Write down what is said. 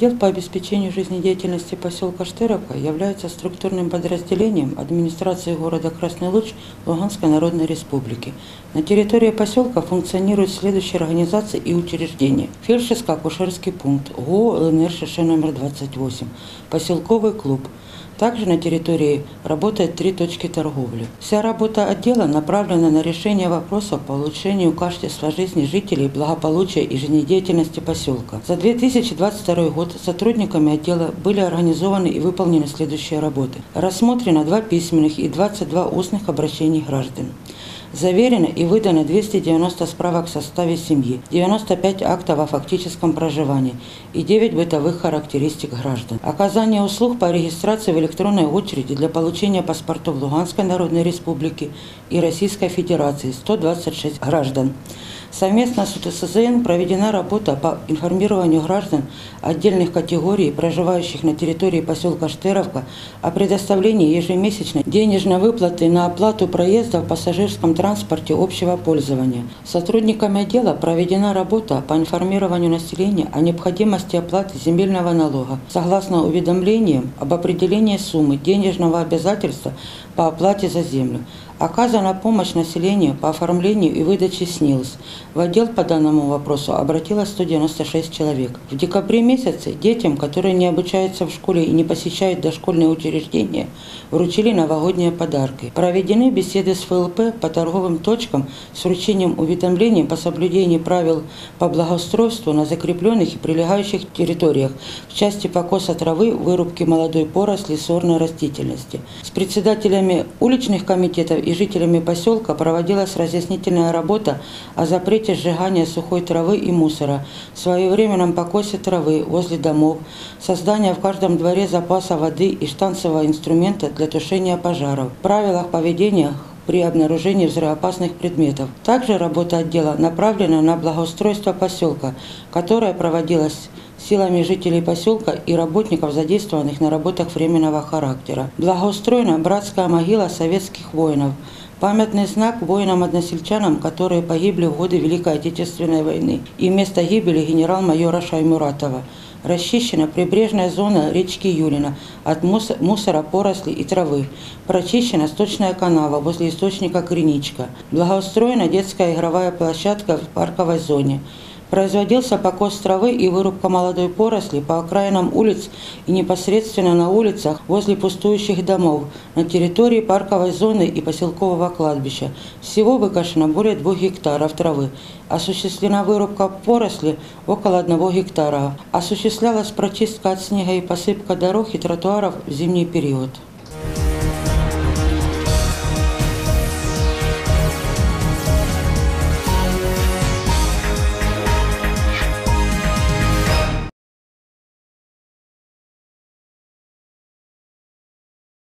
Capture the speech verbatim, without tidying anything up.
Отдел по обеспечению жизнедеятельности поселка Штыровка является структурным подразделением администрации города Красный Луч Луганской Народной Республики. На территории поселка функционируют следующие организации и учреждения. Фельдшерско-акушерский пункт, ГО ЛНР ШШ номер двадцать восемь, поселковый клуб. Также на территории работает три точки торговли. Вся работа отдела направлена на решение вопросов по улучшению качества жизни жителей, благополучия и жизнедеятельности поселка. За две тысячи двадцать второй год сотрудниками отдела были организованы и выполнены следующие работы. Рассмотрено два письменных и двадцать два устных обращений граждан. Заверено и выдано двести девяносто справок в составе семьи, девяносто пять актов о фактическом проживании и девять бытовых характеристик граждан. Оказание услуг по регистрации в электронной очереди для получения паспортов Луганской Народной Республики и Российской Федерации сто двадцать шесть граждан. Совместно с УТСЗН проведена работа по информированию граждан отдельных категорий, проживающих на территории поселка Штыровка, о предоставлении ежемесячной денежной выплаты на оплату проезда в пассажирском транспорте общего пользования. Сотрудниками отдела проведена работа по информированию населения о необходимости оплаты земельного налога, согласно уведомлениям об определении суммы денежного обязательства по оплате за землю. Оказана помощь населению по оформлению и выдаче СНИЛС. В отдел по данному вопросу обратилось сто девяносто шесть человек. В декабре месяце детям, которые не обучаются в школе и не посещают дошкольные учреждения, вручили новогодние подарки. Проведены беседы с ФЛП по торговым точкам с вручением уведомлений по соблюдению правил по благоустройству на закрепленных и прилегающих территориях в части покоса травы, вырубки молодой поросли, сорной растительности. С председателями уличных комитетов и жителями поселка проводилась разъяснительная работа о запрете сжигания сухой травы и мусора, своевременном покосе травы возле домов, создания в каждом дворе запаса воды и штанцевого инструмента для тушения пожаров, правилах поведения при обнаружении взрывоопасных предметов. Также работа отдела направлена на благоустройство поселка, которая проводилась силами жителей поселка и работников, задействованных на работах временного характера. Благоустроена братская могила советских воинов, памятный знак воинам-односельчанам, которые погибли в годы Великой Отечественной войны, и место гибели генерал-майора Шаймуратова. Расчищена прибрежная зона речки Юлина от мусора, поросли и травы. Прочищена сточная канава возле источника Криничка. Благоустроена детская игровая площадка в парковой зоне. Производился покос травы и вырубка молодой поросли по окраинам улиц и непосредственно на улицах возле пустующих домов на территории парковой зоны и поселкового кладбища. Всего выкошено более двух гектаров травы. Осуществлена вырубка поросли около одного гектара. Осуществлялась прочистка от снега и посыпка дорог и тротуаров в зимний период.